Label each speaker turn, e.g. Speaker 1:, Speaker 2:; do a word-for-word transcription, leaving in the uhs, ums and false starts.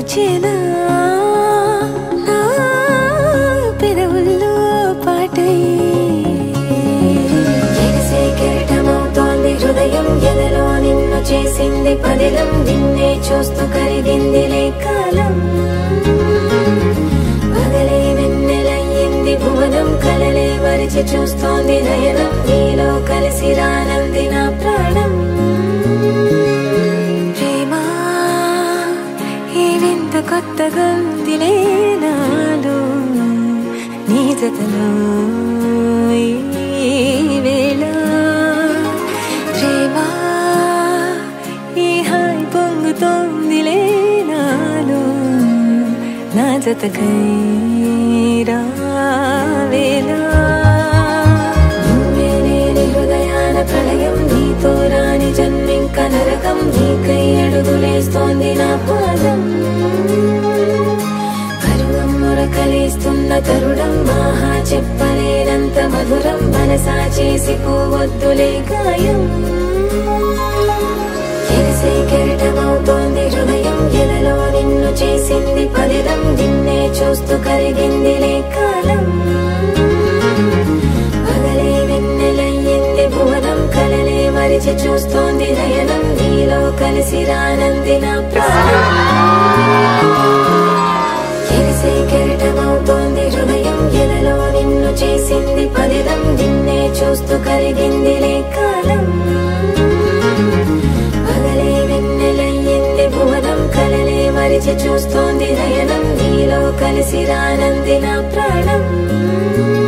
Speaker 1: పూచేనా నా పెదవుల్లో పాటై ఎగసే కెరటమవుతోంది హృదయం ఎదలో నిన్ను చేసింది పదిలం నిన్నే చూస్తూ కరిగిందిలే కాలం పగలే వెన్నెలయ్యింది భువనం కలలే మరిచి చూస్తోంది నయనం నీలో కలిసి రానంది నా ప్రాణం కొత్తగా ఉందిలే నాలో నీ జతలో ఈ వేళ ప్రేమ ఈ హాయి పొంగుతోందిలే నాలో నా జతకై రావేళ నువ్వే లేని హృదయాల ప్రళయం నీతో రాని జన్మింక నరకం నీకై అడుగులేస్తోంది నా పాదం కలిస్తున్న తరుణం మహా చెప్పలేనంత మధురం మనసా చేసి పోవద్దులే గాయం ఎగసే కెరటమవుతోంది హృదయం ఎదలో నిన్ను చేసింది పదిలం నిన్నే చూస్తూ కరిగిందిలే కాలం పగలే వెన్నెలయ్యింది భువనం కలలే మరిచి చూస్తోంది నయనం నీలో కలిసి రానంది నా ప్రాణం కెరటమవుతోంది హృదయం ఎదలో నిన్ను చేసింది పదిలం నిన్నే చూస్తూ కరిగిందిలే కాలం పగలే వెన్నెలయ్యింది భువనం కలలే మరిచి చూస్తోంది నయనం నీలో కలిసి రానంది నా ప్రాణం